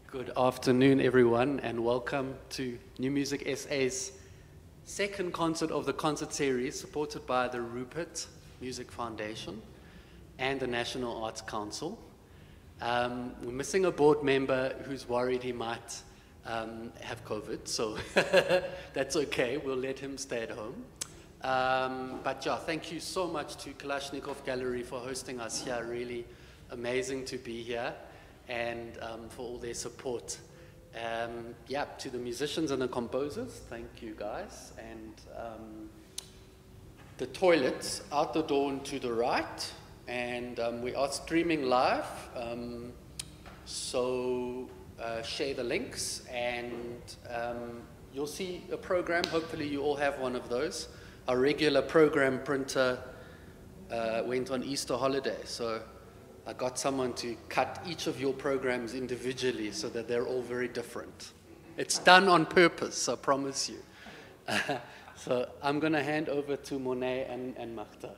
Good afternoon, everyone, and welcome to NewMusicSA's second concert of the concert series, supported by the Rupert Music Foundation and the National Arts Council. We're missing a board member who's worried he might have COVID, so that's okay. We'll let him stay at home. But yeah, thank you so much to Kalashnikovv Gallery for hosting us here. Really amazing to be here, and for all their support. Yeah, to the musicians and the composers, thank you guys. And the toilets out the door and to the right, and we are streaming live, so share the links, and you'll see a program. Hopefully you all have one of those. Our regular program printer went on Easter holiday, so I got someone to cut each of your programs individually so that they're all very different. It's done on purpose, I promise you. So I'm going to hand over to Morné and Magda.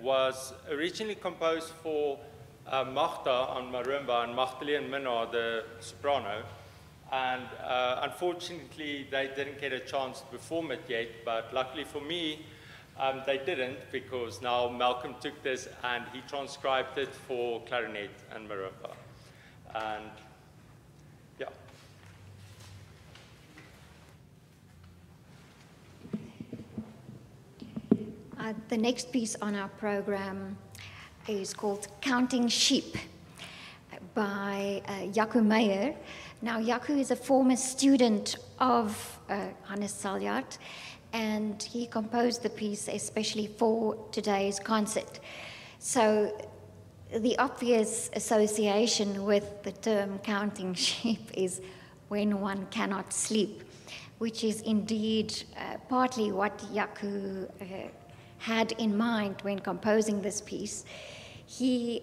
was originally composed for Magda on marimba and Magdalena, the soprano. And unfortunately, they didn't get a chance to perform it yet, but luckily for me, they didn't, because now Malcolm took this and he transcribed it for clarinet and marimba. And yeah. The next piece on our program is called Counting Sheep by Jaco Meyer. Now, Jaco is a former student of Hannes Taljaard, and he composed the piece especially for today's concert. So the obvious association with the term counting sheep is when one cannot sleep, which is indeed partly what Jaco had in mind when composing this piece. He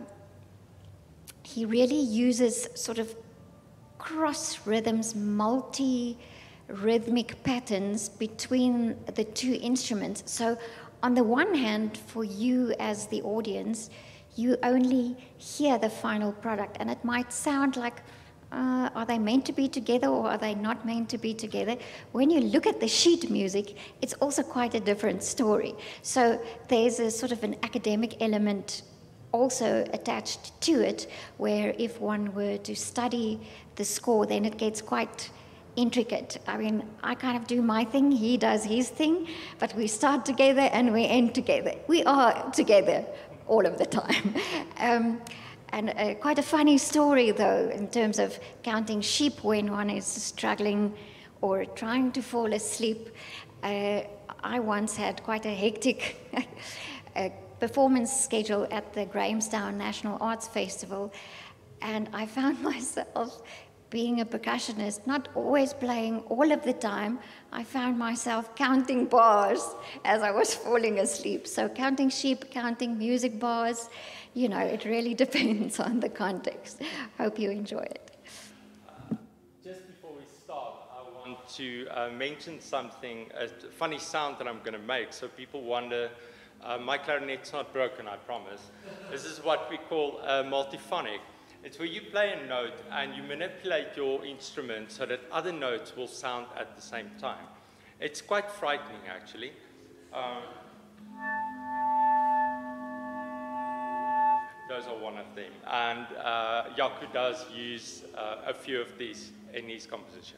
really uses sort of cross rhythms, multi-rhythmic patterns between the two instruments. So on the one hand, for you as the audience, you only hear the final product, and it might sound like, are they meant to be together or are they not meant to be together? When you look at the sheet music, it's also quite a different story. So there's a sort of an academic element also attached to it, where if one were to study the score, then it gets quite intricate. I mean, I kind of do my thing, he does his thing, but we start together and we end together. We are together all of the time. And quite a funny story, though, in terms of counting sheep when one is struggling or trying to fall asleep. I once had quite a hectic performance schedule at the Grahamstown National Arts Festival, and I found myself, being a percussionist, not always playing all of the time. I found myself counting bars as I was falling asleep. So counting sheep, counting music bars, you know, it really depends on the context. Hope you enjoy it. Just before we start, I want to mention something, a funny sound that I'm going to make, so people wonder, my clarinet's not broken, I promise. This is what we call multiphonic. It's where you play a note and you manipulate your instrument so that other notes will sound at the same time. It's quite frightening, actually. Those are one of them. And Jaco does use a few of these in his composition.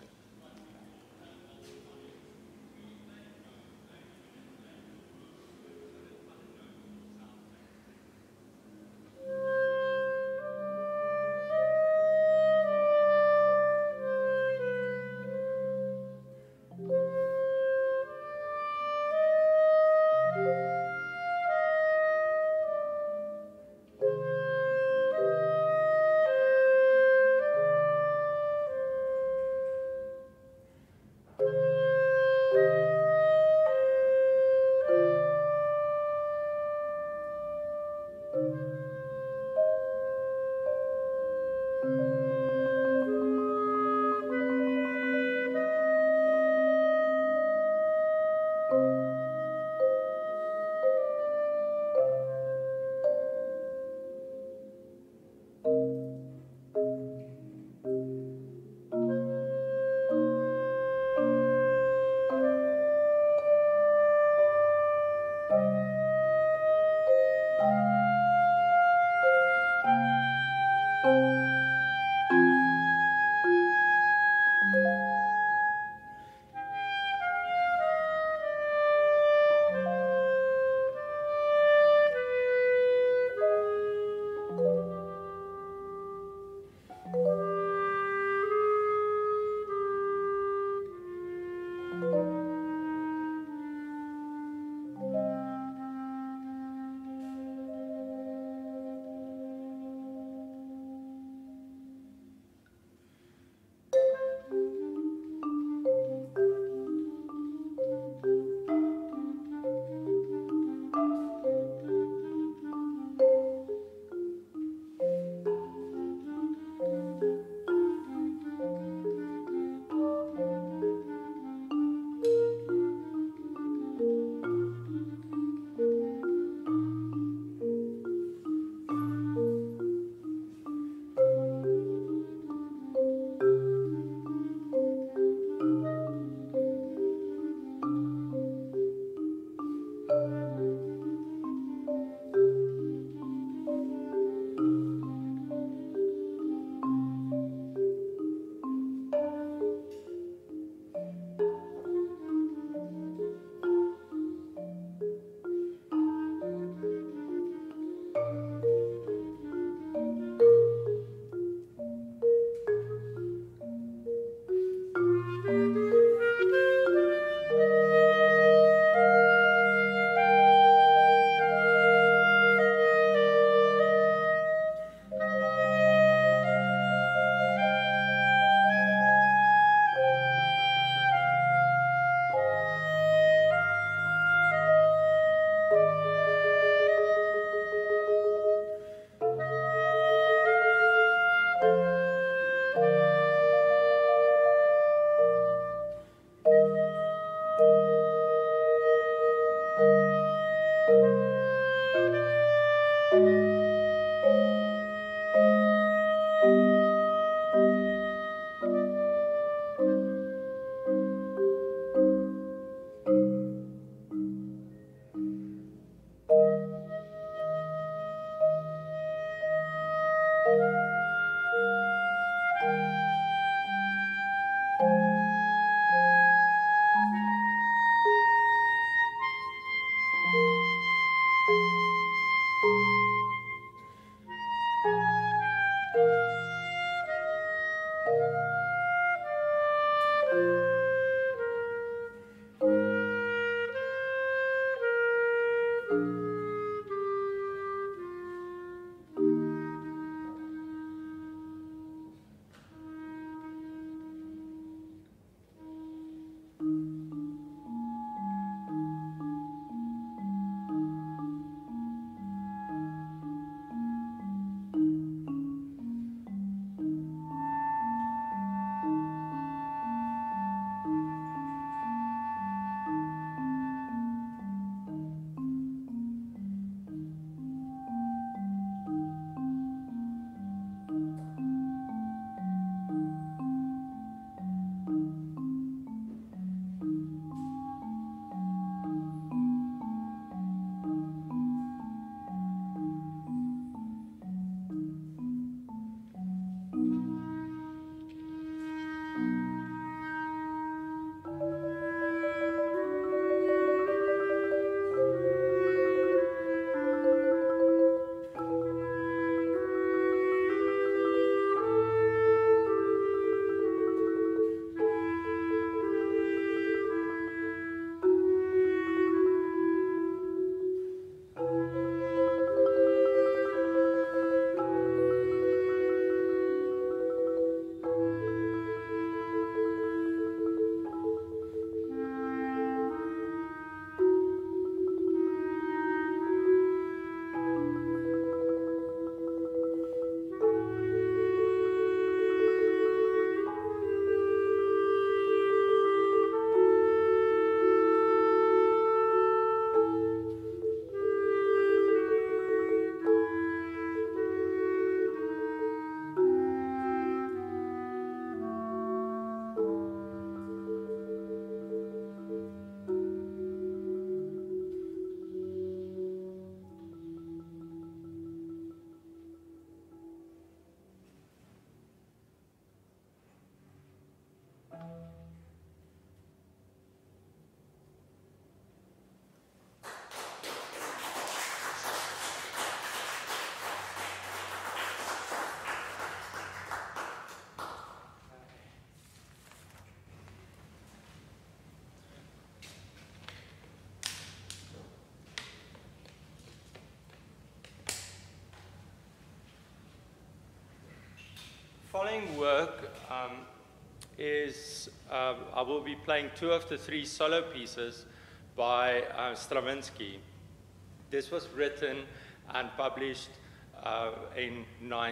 following work is, I will be playing 2 of the 3 solo pieces by Stravinsky. This was written and published in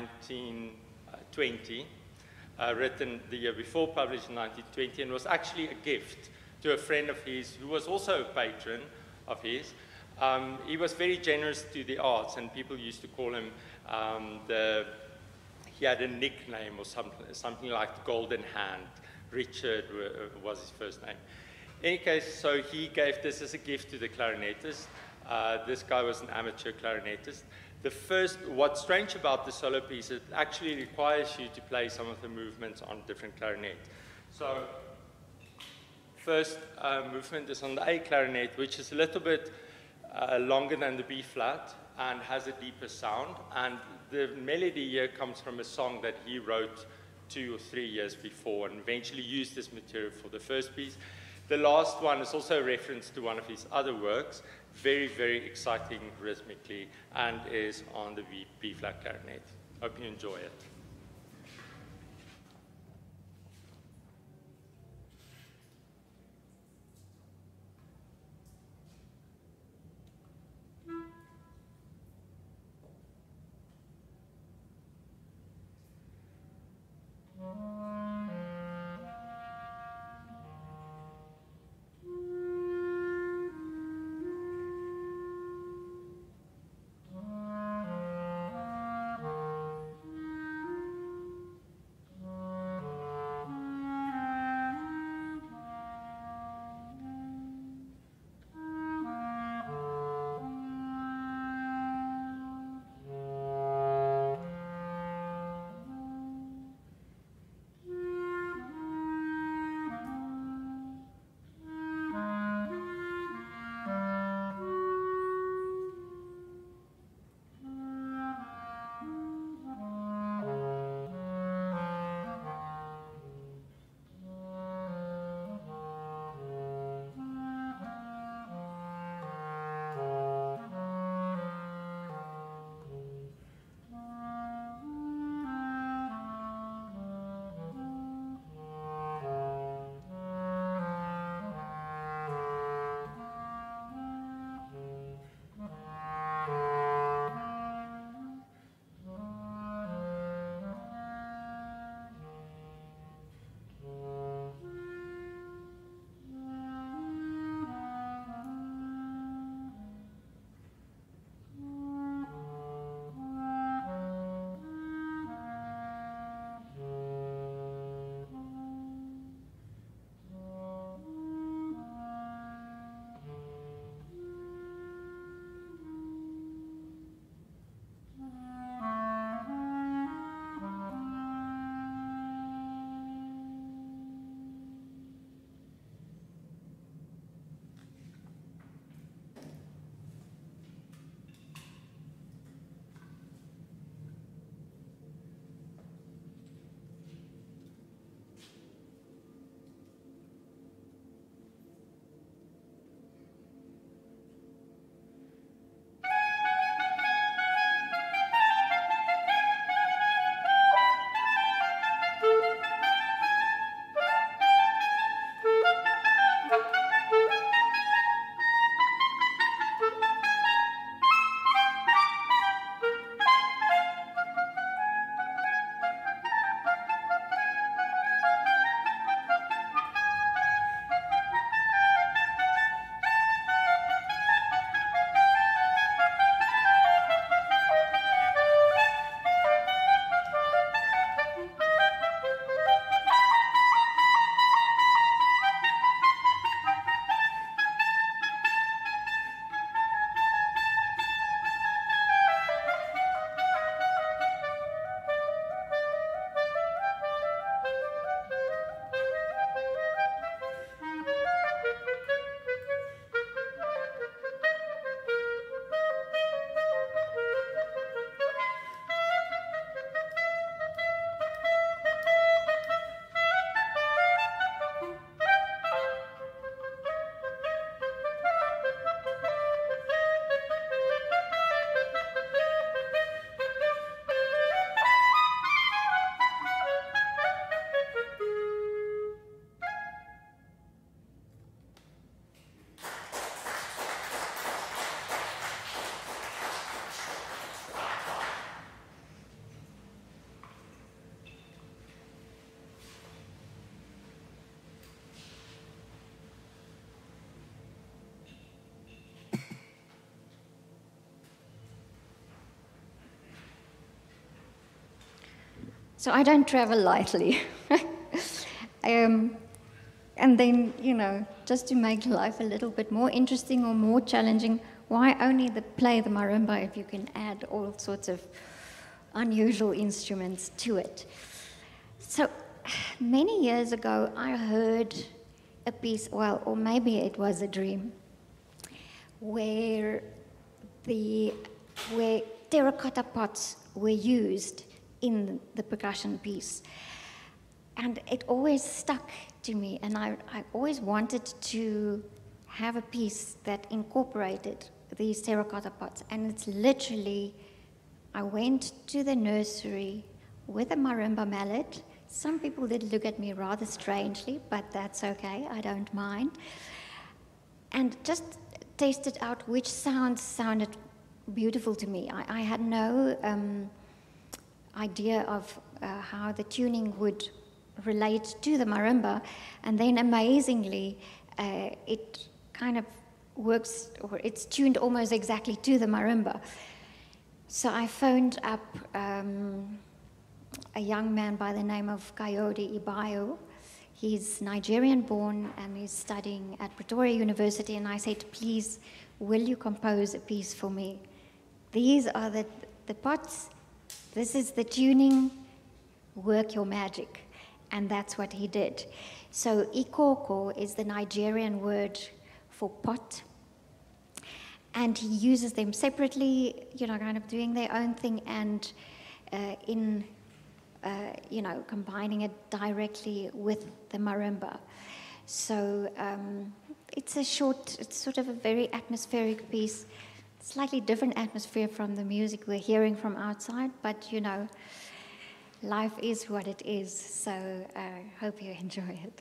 1920, written the year before, published in 1920, and was actually a gift to a friend of his who was also a patron of his. He was very generous to the arts, and people used to call him he had a nickname or something like the Golden Hand. Richard was his first name. In any case, so he gave this as a gift to the clarinetist. This guy was an amateur clarinetist. What's strange about the solo piece, it actually requires you to play some of the movements on different clarinet. So, first movement is on the A clarinet, which is a little bit longer than the B flat and has a deeper sound. And the melody here comes from a song that he wrote 2 or 3 years before and eventually used this material for the first piece. The last one is also a reference to one of his other works, very, very exciting rhythmically, and is on the B flat clarinet. Hope you enjoy it. So I don't travel lightly. And then, you know, just to make life a little bit more interesting or more challenging, why only play the marimba if you can add all sorts of unusual instruments to it? So many years ago, I heard a piece, well, or maybe it was a dream, where terracotta pots were used in the percussion piece. And it always stuck to me, and I always wanted to have a piece that incorporated these terracotta pots. And it's literally, I went to the nursery with a marimba mallet. Some people did look at me rather strangely, but that's okay, I don't mind. And just tested out which sounds sounded beautiful to me. I had no idea of how the tuning would relate to the marimba, and then amazingly it kind of works, or it's tuned almost exactly to the marimba. So I phoned up a young man by the name of Kayode Ibiayo. He's Nigerian born and he's studying at Pretoria University, and I said, please, will you compose a piece for me? These are the pots, this is the tuning, work your magic. And that's what he did. So Íkokò is the Nigerian word for pot. And he uses them separately, you know, kind of doing their own thing, and you know, combining it directly with the marimba. So it's sort of a very atmospheric piece, slightly different atmosphere from the music we're hearing from outside, but you know, life is what it is, so I hope you enjoy it.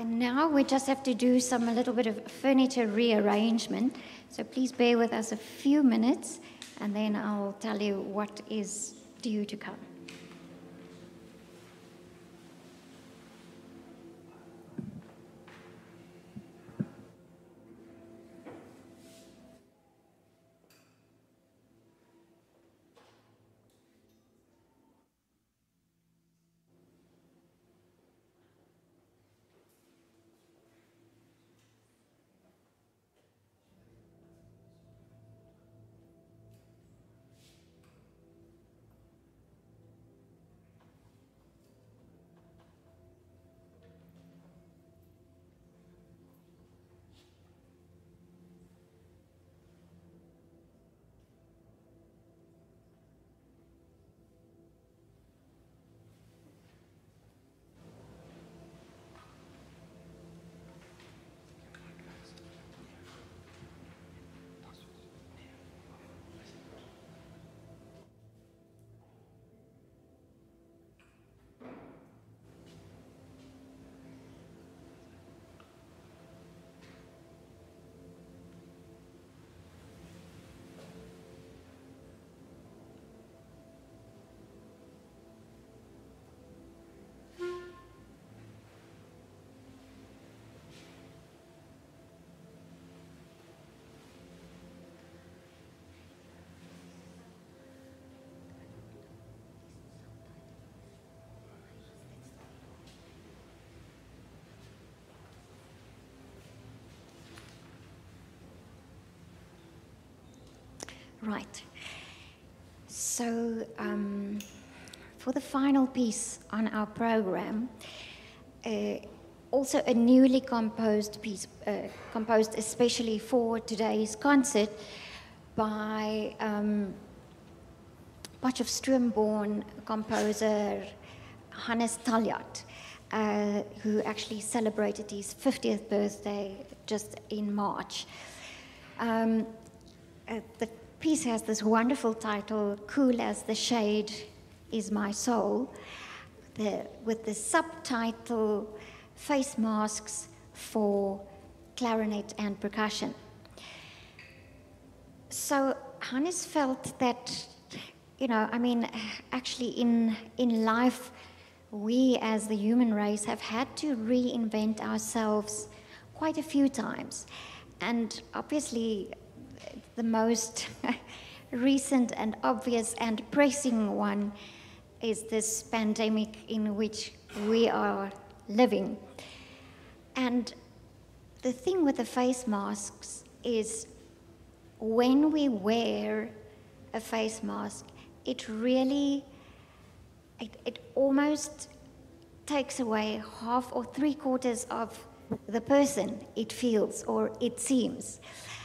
Now we just have to do a little bit of furniture rearrangement. So please bear with us a few minutes, and then I'll tell you what is due to come. Right. So for the final piece on our program, also a newly composed piece, composed especially for today's concert by Potchefstroom-born composer Hannes Taljaard, who actually celebrated his 50th birthday just in March. The piece has this wonderful title, Cool as the Shade is My Soul, with the subtitle, Face Masks for Clarinet and Percussion. So Hannes felt that, actually in life, we as the human race have had to reinvent ourselves quite a few times. And obviously, the most recent and obvious and pressing one is this pandemic in which we are living. And the thing with the face masks is when we wear a face mask, it almost takes away half or three-quarters of the person, it feels, or it seems.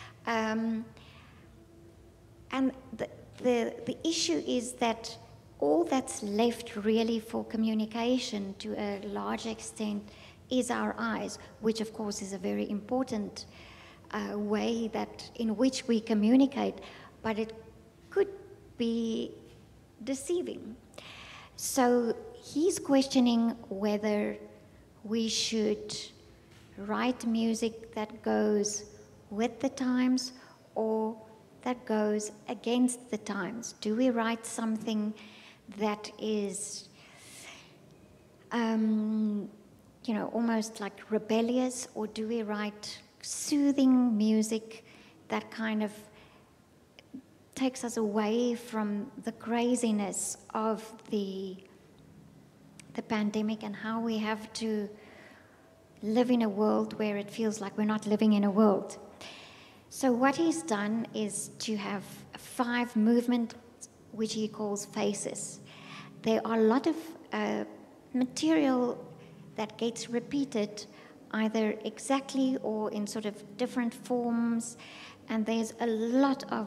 And the issue is that all that's left really for communication to a large extent is our eyes, which of course is a very important way in which we communicate, but it could be deceiving. So he's questioning whether we should write music that goes with the times or that goes against the times. Do we write something that is, almost like rebellious, or do we write soothing music that kind of takes us away from the craziness of the pandemic and how we have to live in a world where it feels like we're not living in a world? So what he's done is to have 5 movements, which he calls phases. There are a lot of material that gets repeated either exactly or in sort of different forms, and there's a lot of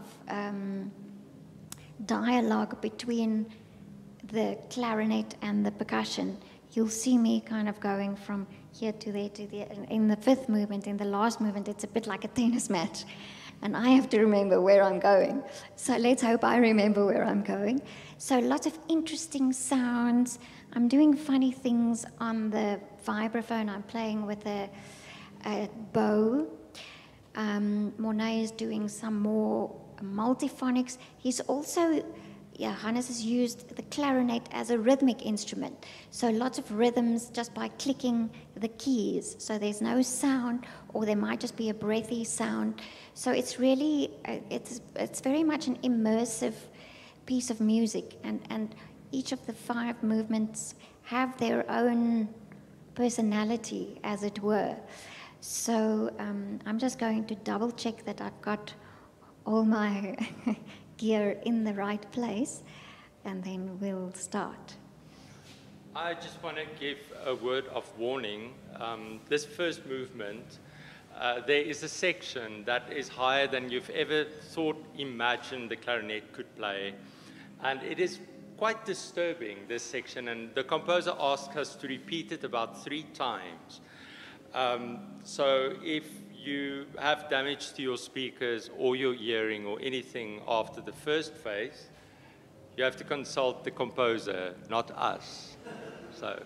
dialogue between the clarinet and the percussion. You'll see me kind of going from here to there to there. In the 5th movement, in the last movement, it's a bit like a tennis match. and I have to remember where I'm going. So let's hope I remember where I'm going. So lots of interesting sounds. I'm doing funny things on the vibraphone. I'm playing with a bow. Morné is doing some more multiphonics. He's also, Hannes has used the clarinet as a rhythmic instrument. So lots of rhythms just by clicking the keys. So there's no sound, or there might just be a breathy sound. So it's really, it's very much an immersive piece of music. And each of the 5 movements have their own personality, as it were. So I'm just going to double check that I've got all my gear in the right place, and then we'll start. I just want to give a word of warning. This first movement, there is a section that is higher than you've ever thought, imagined the clarinet could play. And it is quite disturbing, this section, and the composer asked us to repeat it about 3 times. So if you have damage to your speakers or your hearing or anything after the first phase, you have to consult the composer, not us. So.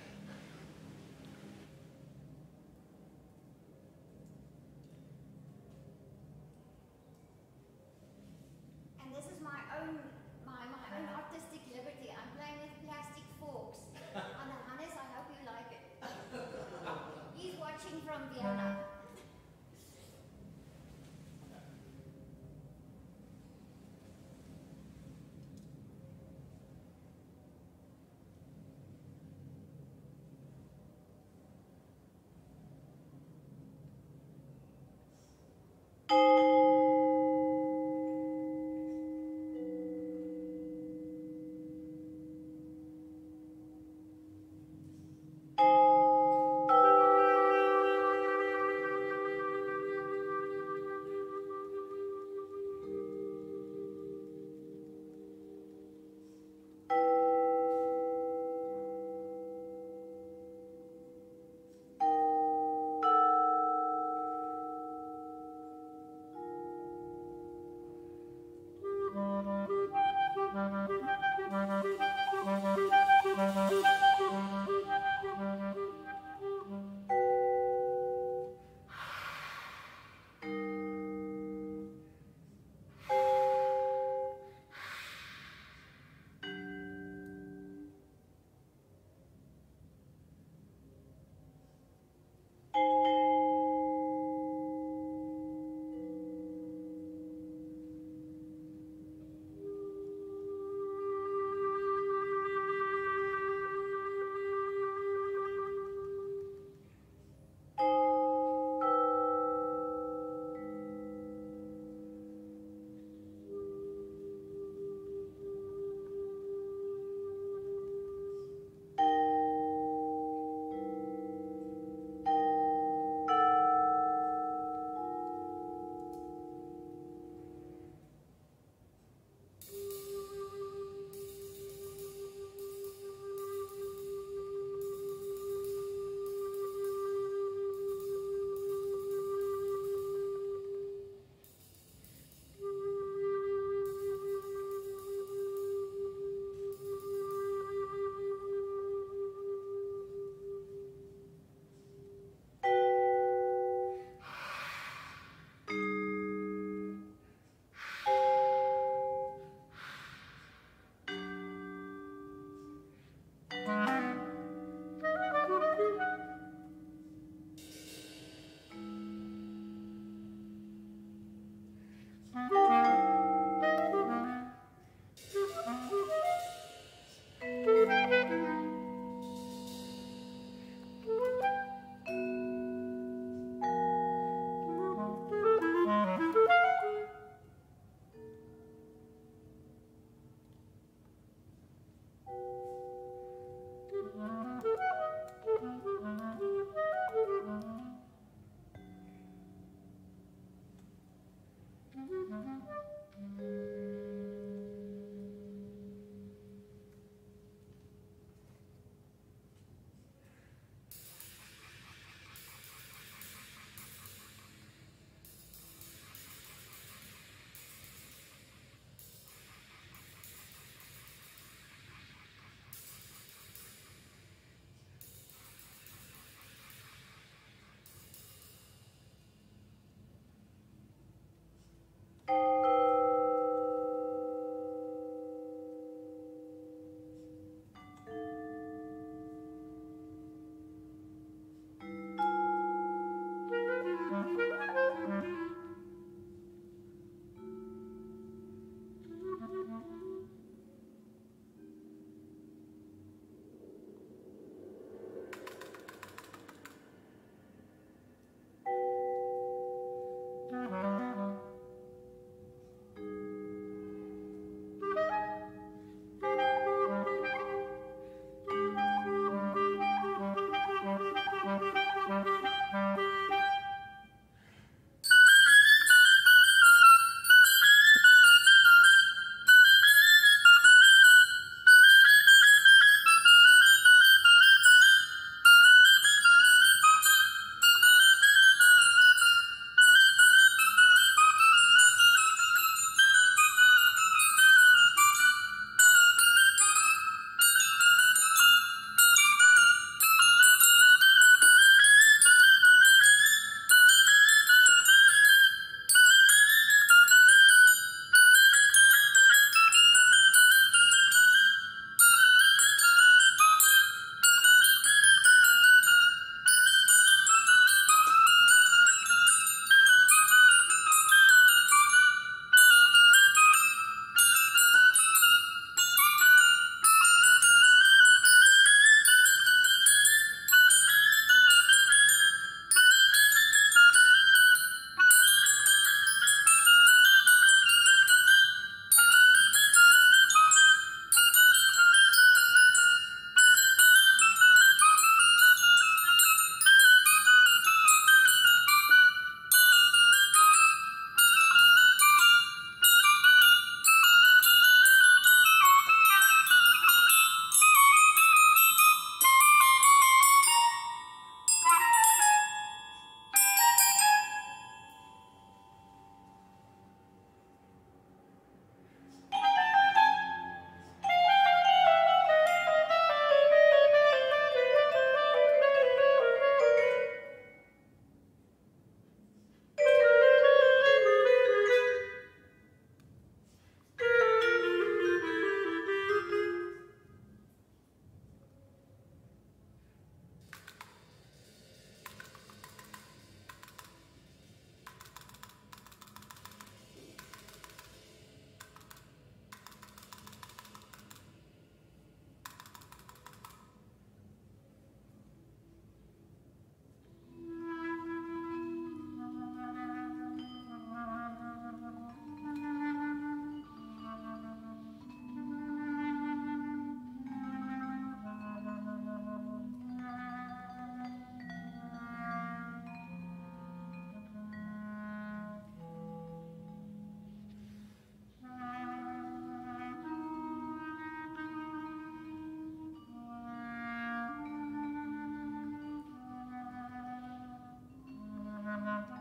And this is my own artistic liberty. I'm playing with plastic forks. And Hannes, I hope you like it. He's watching from Vienna. Thank you.